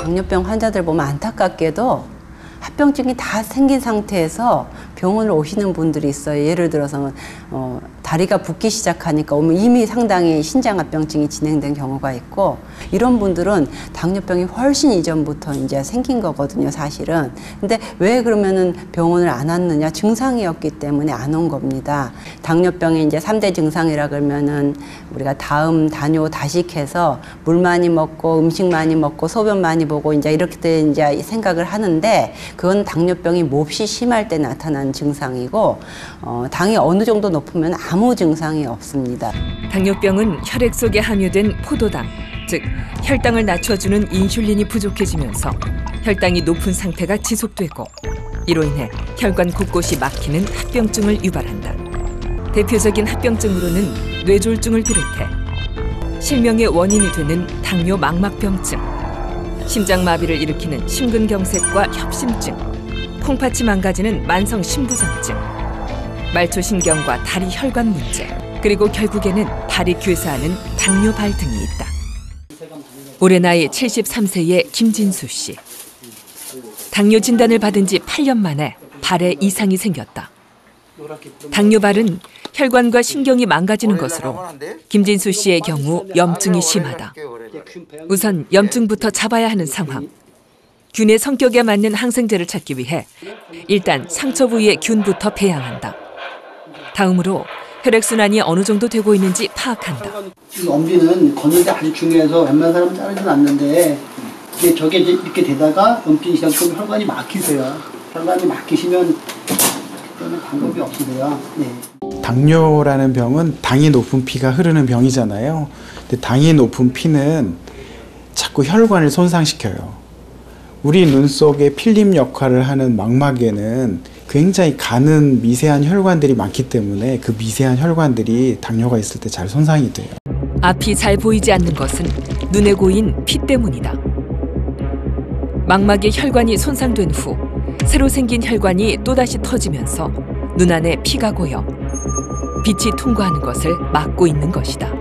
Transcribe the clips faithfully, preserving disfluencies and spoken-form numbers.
당뇨병 환자들 보면 안타깝게도 합병증이 다 생긴 상태에서 병원을 오시는 분들이 있어요. 예를 들어서 어, 다리가 붓기 시작하니까 오면 이미 상당히 신장합병증이 진행된 경우가 있고, 이런 분들은 당뇨병이 훨씬 이전부터 이제 생긴 거거든요, 사실은. 근데 왜 그러면은 병원을 안 왔느냐? 증상이었기 때문에 안 온 겁니다. 당뇨병의 이제 삼 대 증상이라 그러면은 우리가 다음, 다뇨, 다식해서 물 많이 먹고 음식 많이 먹고 소변 많이 보고 이제 이렇게 이제 생각을 하는데, 그건 당뇨병이 몹시 심할 때 나타난 증상이고, 어, 당이 어느 정도 높으면 아무 증상이 없습니다. 당뇨병은 혈액 속에 함유된 포도당, 즉 혈당을 낮춰주는 인슐린이 부족해지면서 혈당이 높은 상태가 지속되고, 이로 인해 혈관 곳곳이 막히는 합병증을 유발한다. 대표적인 합병증으로는 뇌졸중을 비롯해 실명의 원인이 되는 당뇨 망막병증, 심장마비를 일으키는 심근경색과 협심증, 콩팥이 망가지는 만성 심부전증, 말초신경과 다리 혈관 문제, 그리고 결국에는 발이 괴사하는 당뇨발 등이 있다. 올해 나이 칠십삼 세의 김진수 씨. 당뇨 진단을 받은 지 팔 년 만에 발에 이상이 생겼다. 당뇨발은 혈관과 신경이 망가지는 것으로 김진수 씨의 경우 염증이 심하다. 우선 염증부터 잡아야 하는 상황. 균의 성격에 맞는 항생제를 찾기 위해 일단 상처 부위의 균부터 배양한다. 다음으로 혈액순환이 어느 정도 되고 있는지 파악한다. 염비는 걷는데 아주 중요해서 웬만한 사람은 자르진 않는데, 이게 저게 이렇게 되다가 염증이 시작하면 혈관이 막히세요. 혈관이 막히시면 그러면 방법이 없으세요. 네. 당뇨라는 병은 당이 높은 피가 흐르는 병이잖아요. 근데 당이 높은 피는 자꾸 혈관을 손상시켜요. 우리 눈 속에 필름 역할을 하는 망막에는 굉장히 가는 미세한 혈관들이 많기 때문에 그 미세한 혈관들이 당뇨가 있을 때 잘 손상이 돼요. 앞이 잘 보이지 않는 것은 눈에 고인 피 때문이다. 망막의 혈관이 손상된 후 새로 생긴 혈관이 또다시 터지면서 눈 안에 피가 고여 빛이 통과하는 것을 막고 있는 것이다.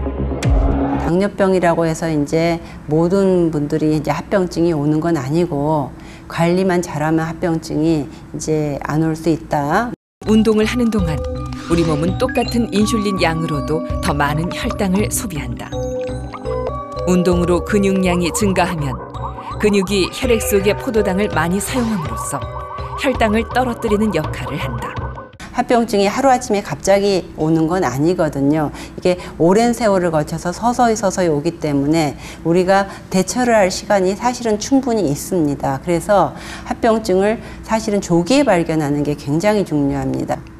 당뇨병이라고 해서 이제 모든 분들이 이제 합병증이 오는 건 아니고, 관리만 잘하면 합병증이 이제 안 올 수 있다. 운동을 하는 동안 우리 몸은 똑같은 인슐린 양으로도 더 많은 혈당을 소비한다. 운동으로 근육량이 증가하면 근육이 혈액 속의 포도당을 많이 사용함으로써 혈당을 떨어뜨리는 역할을 한다. 합병증이 하루아침에 갑자기 오는 건 아니거든요. 이게 오랜 세월을 거쳐서 서서히 서서히 오기 때문에 우리가 대처를 할 시간이 사실은 충분히 있습니다. 그래서 합병증을 사실은 조기에 발견하는 게 굉장히 중요합니다.